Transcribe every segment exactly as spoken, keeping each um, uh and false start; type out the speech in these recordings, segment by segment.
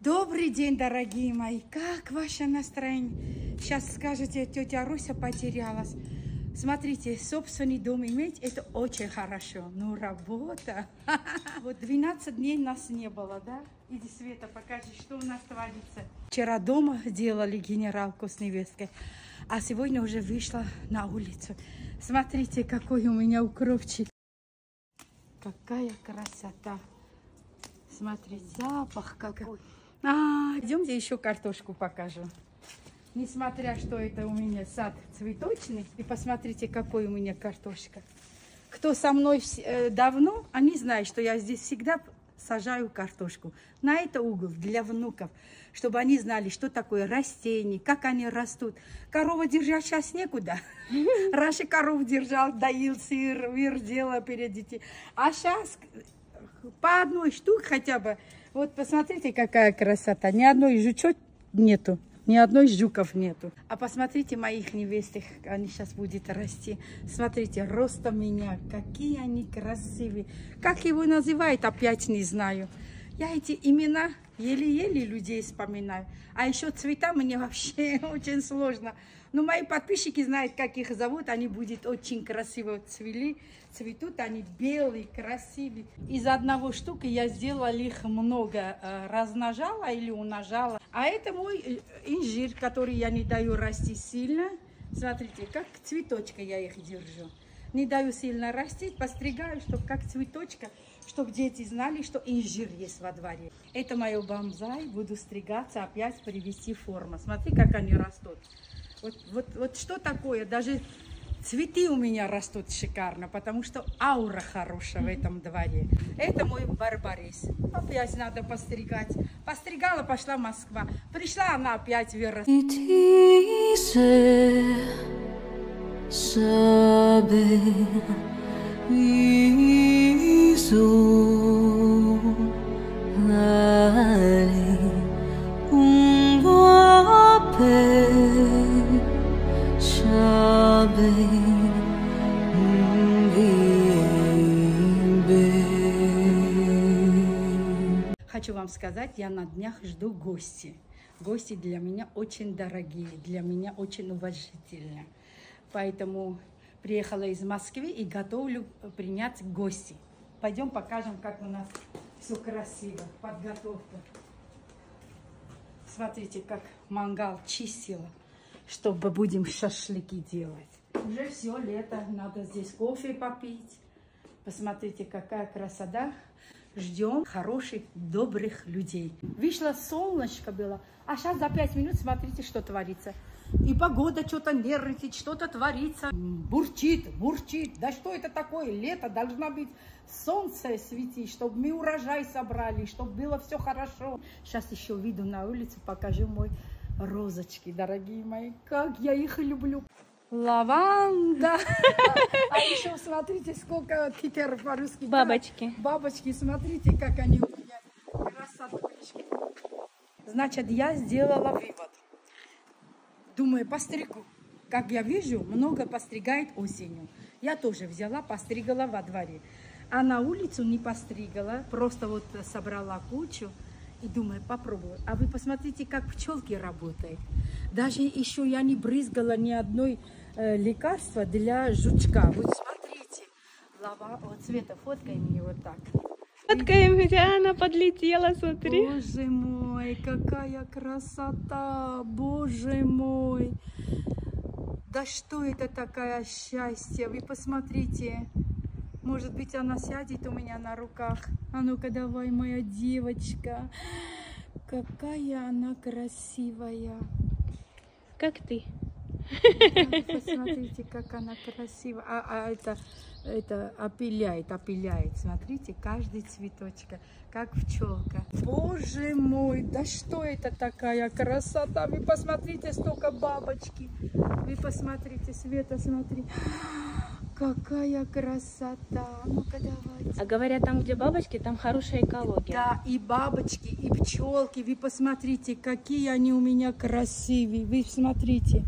Добрый день, дорогие мои. Как ваше настроение? Сейчас скажете, тетя Руся потерялась. Смотрите, собственный дом иметь, это очень хорошо. Но работа... Вот двенадцать дней нас не было, да? Иди, Света, покажи, что у нас творится. Вчера дома делали генералку с невесткой, а сегодня уже вышла на улицу. Смотрите, какой у меня укропчик. Какая красота. Смотрите, запах какой. А, идемте еще картошку покажу. Несмотря, что это у меня сад цветочный, и посмотрите, какой у меня картошка. Кто со мной э, давно, они знают, что я здесь всегда сажаю картошку. На это угол для внуков, чтобы они знали, что такое растения, как они растут. Корова держать сейчас некуда. Раньше коров держал, доил сыр, вердела перед детьми. А сейчас по одной штуке хотя бы. Вот посмотрите, какая красота. Ни одной жучок нету. Ни одной жуков нету. А посмотрите моих невестых, они сейчас будут расти. Смотрите, роста меня, какие они красивые. Как его называют, опять не знаю. Я эти имена еле-еле людей вспоминаю. А еще цвета мне вообще очень сложно. Но мои подписчики знают, как их зовут. Они будут очень красиво цвели. Цветут они белые, красивые. Из одного штуки я сделала их много. Размножала или умножала. А это мой инжир, который я не даю расти сильно. Смотрите, как цветочка я их держу. Не даю сильно расти, постригаю, чтобы как цветочка, чтобы дети знали, что инжир есть во дворе. Это мое бонсай. Буду стригаться, опять привести форму. Смотри, как они растут. Вот, вот, вот что такое, даже цветы у меня растут шикарно, потому что аура хорошая в этом дворе. Это мой барбарис. Опять надо постригать. Постригала, пошла в Москва. Пришла, она опять выросла. Хочу вам сказать, я на днях жду гости. Гости для меня очень дорогие, для меня очень уважительные. Поэтому приехала из Москвы и готовлю принять гостей. Пойдем покажем, как у нас все красиво, подготовка. Смотрите, как мангал чистила, чтобы будем шашлыки делать. Уже все лето, надо здесь кофе попить. Посмотрите, какая красота. Ждем хороших, добрых людей. Вышло солнышко было, а сейчас за пять минут смотрите, что творится. И погода что-то нервничает, что-то творится. Бурчит, бурчит. Да что это такое? Лето, должно быть солнце светить, чтобы мы урожай собрали, чтобы было все хорошо. Сейчас еще выйду на улицу, покажу мой розочки, дорогие мои. Как я их люблю. Лаванда. А еще смотрите, сколько кикер по-русски. Бабочки. Бабочки, смотрите, как они у меня красоточки. Значит, я сделала вывод. Думаю, постригу. Как я вижу, много постригает осенью. Я тоже взяла, постригала во дворе. А на улицу не постригала, просто вот собрала кучу. И думаю, попробую. А вы посмотрите, как пчелки работают. Даже еще я не брызгала ни одной э, лекарства для жучка. Вот смотрите. Лава, вот Света, фоткай мне вот так. Фоткаем, где она подлетела, смотри. Боже мой, какая красота. Боже мой. Да что это такое счастье? Вы посмотрите. Может быть, она сядет у меня на руках. А ну-ка, давай, моя девочка. Какая она красивая. Как ты. Посмотрите, как она красивая. А, а это, это опиляет, опиляет. Смотрите, каждый цветочка, как пчелка. Боже мой, да что это такая красота. Вы посмотрите, столько бабочки. Вы посмотрите, Света, смотри. Какая красота! Ну-ка, давайте. А говорят, там, где бабочки, там хорошая экология. Да, и бабочки, и пчелки. Вы посмотрите, какие они у меня красивые. Вы смотрите.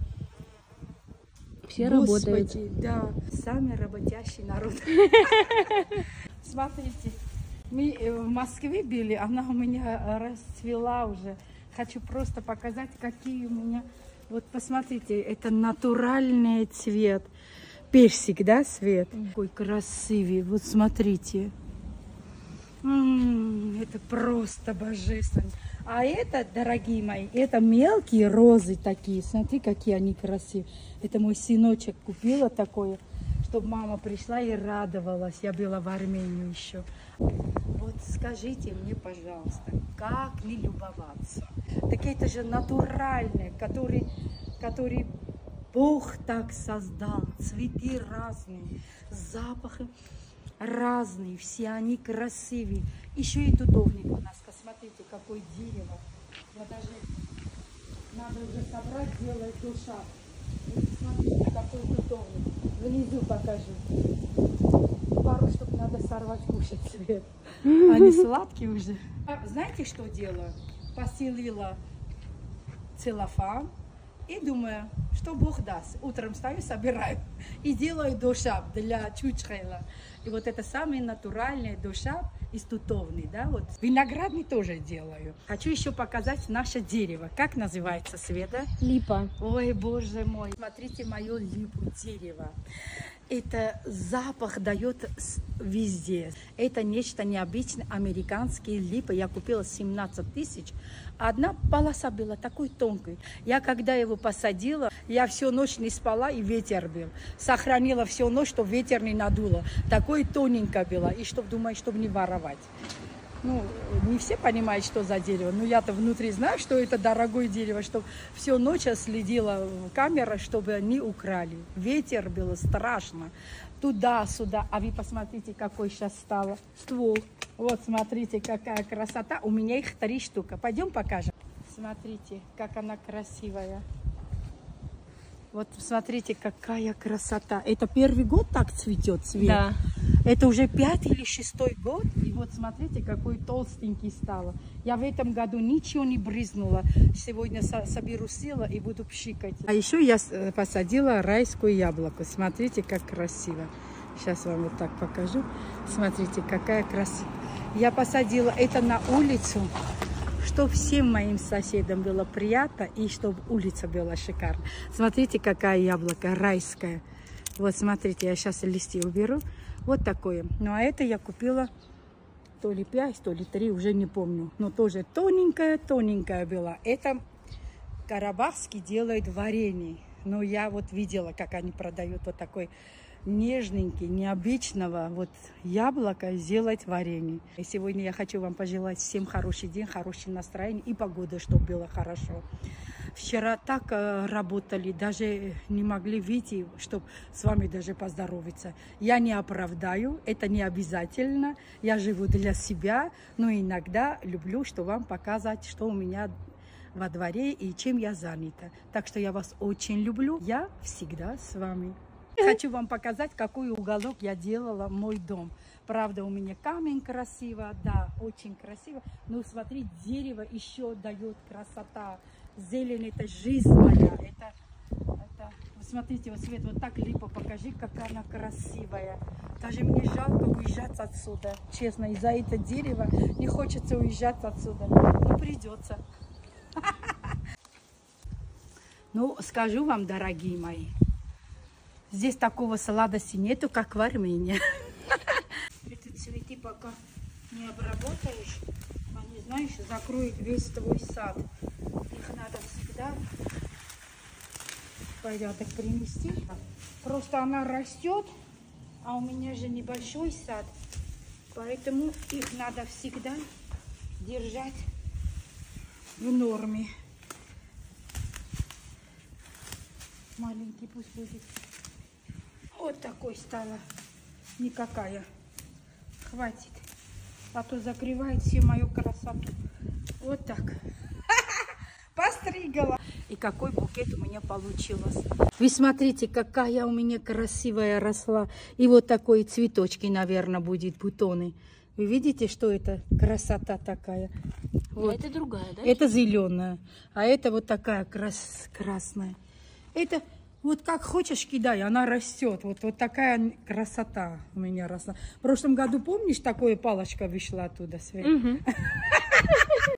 Все Господи, работают. Да, самый работящий народ. Смотрите, Мы в Москве были, она у меня расцвела уже. Хочу просто показать, какие у меня... Вот посмотрите, это натуральный цвет. Персик, да, цвет? Какой красивый. Вот смотрите. М-м, это просто божественно. А это, дорогие мои, это мелкие розы такие. Смотри, какие они красивые. Это мой сыночек купила такое, чтобы мама пришла и радовалась. Я была в Армении еще. Вот скажите мне, пожалуйста, как не любоваться? Так это же натуральное, который, который Бог так создал. Цветы разные, запахи разные, все они красивые. Еще и тутовник у нас. Посмотрите, какое дерево. Я даже надо уже собрать, делать душа. Вот смотрите, какой тутовник. Внизу покажу. Пару штук надо сорвать, кушать цвет. Они сладкие уже. А знаете, что делаю? Постелила целлофан и думаю, что Бог даст. Утром встаю, собираю и делаю душап для чучхайла. И вот это самый натуральный душап из тутовный, да, вот. Виноградный тоже делаю. Хочу еще показать наше дерево. Как называется, Света? Липа. Ой, боже мой. Смотрите мое липу дерево. Это запах дает везде. Это нечто необычное, американские липы. Я купила семнадцать тысяч. Одна полоса была такой тонкой. Я когда его посадила, я всю ночь не спала, и ветер был. Сохранила всю ночь, чтобы ветер не надуло. Такой тоненько было. И чтобы, думаю, чтобы не воровать. Ну, не все понимают, что за дерево, но я-то внутри знаю, что это дорогое дерево, чтобы всю ночь следила камера, чтобы не украли. Ветер был страшно. Туда-сюда. А вы посмотрите, какой сейчас стало ствол. Вот, смотрите, какая красота. У меня их три штуки. Пойдем покажем. Смотрите, как она красивая. Вот смотрите, какая красота. Это первый год так цветет цвет? Да. Это уже пятый или шестой год. И вот смотрите, какой толстенький стало. Я в этом году ничего не брызнула. Сегодня со соберу силу и буду пшикать. А еще я посадила райское яблоко. Смотрите, как красиво. Сейчас вам вот так покажу. Смотрите, какая красота. Я посадила это на улицу, чтобы всем моим соседям было приятно и чтобы улица была шикарна. Смотрите, какая яблоко райское. Вот смотрите, я сейчас листья уберу. Вот такое. Ну а это я купила то ли пять, то ли три, уже не помню. Но тоже тоненькая-тоненькая была. Это карабахский делает варенье. Но я вот видела, как они продают вот такой нежненький, необычного вот яблока сделать варенье. И сегодня я хочу вам пожелать всем хороший день, хорошее настроение и погода, чтобы было хорошо. Вчера так э, работали, даже не могли выйти, чтобы с вами даже поздороваться. Я не оправдаю, это не обязательно. Я живу для себя, но иногда люблю, что вам показать, что у меня во дворе и чем я занята. Так что я вас очень люблю. Я всегда с вами. Хочу вам показать, какой уголок я делала мой дом. Правда, у меня камень красиво, да, очень красиво. Но смотри, дерево еще дает красота. Зелень — это жизнь моя. Это, это... Смотрите, вот, Свет, вот так липа покажи, какая она красивая. Даже мне жалко уезжать отсюда. Честно, из-за этого дерева не хочется уезжать отсюда. Но придется. Ну, скажу вам, дорогие мои, здесь такого сладости нету, как в Армении. Эти цветы пока не обработаешь, они, знаешь, закроют весь твой сад. Их надо всегда в порядок принести. Просто она растет, а у меня же небольшой сад, поэтому их надо всегда держать в норме. Маленький пусть будет. Вот такой стала. Никакая. Хватит. А то закрывает всю мою красоту. Вот так. Постригала. И какой букет у меня получилось. Вы смотрите, какая у меня красивая росла. И вот такой цветочки, наверное, будет, бутоны. Вы видите, что это красота такая? Вот. Это другая, да? Это зеленая. А это вот такая крас красная. Это Вот как хочешь кидай, она растет. Вот, вот такая красота у меня росла. В прошлом году, помнишь, такая палочка вышла оттуда, Свет? Мгм.